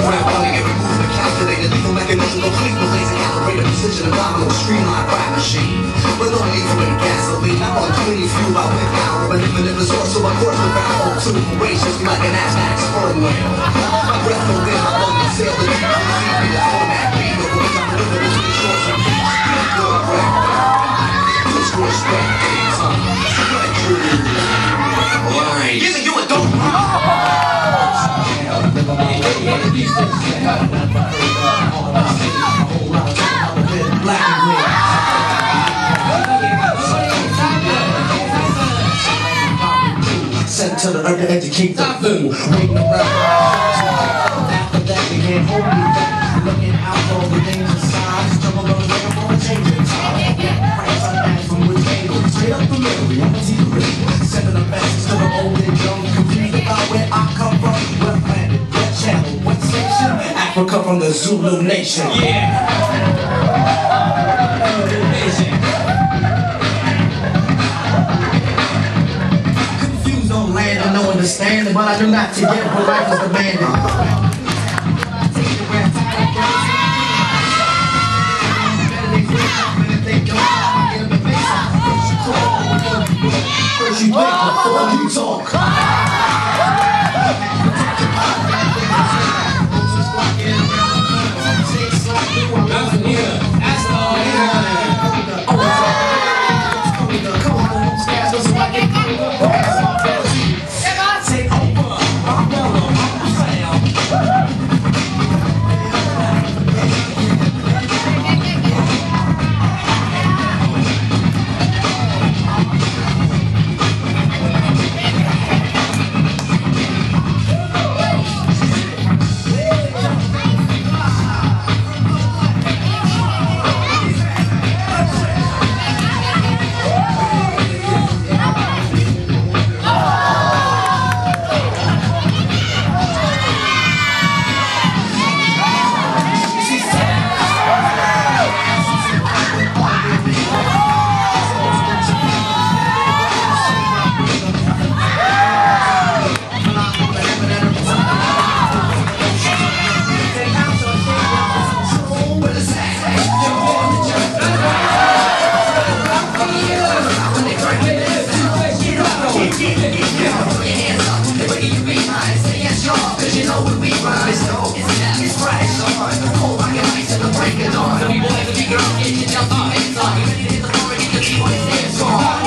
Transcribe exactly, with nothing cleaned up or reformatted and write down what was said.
rap running every movement calculated, lethal mechanism complete with laser calibrated precision, abdominal streamlined rap machine. But no need for any gasoline, I'm on clean fuel, I went power, but even if it's source, so my course with rap too voracious, me like an ass-max sperm whale. My breath no in, my lungs sail the deep, leave me the format beat, but when I'm living between shorts and beats, good rap, just respect things, huh? Alright, giving you a dope, black and green. Sent to the earth to educate the fool. Waiting around after that they can't hold me back. Looking out for the danger signs. Struggle on the way for a change in time. Price on that from which angle. Straight up the middle, reality the real. Sending a message to the old and young. Confused about where I come from. What planet, what channel, what section? Africa from the Zulu nation. Yeah. Confused on land and no understanding, but I do not to get what life is demanding. First you think before you talk. Come on.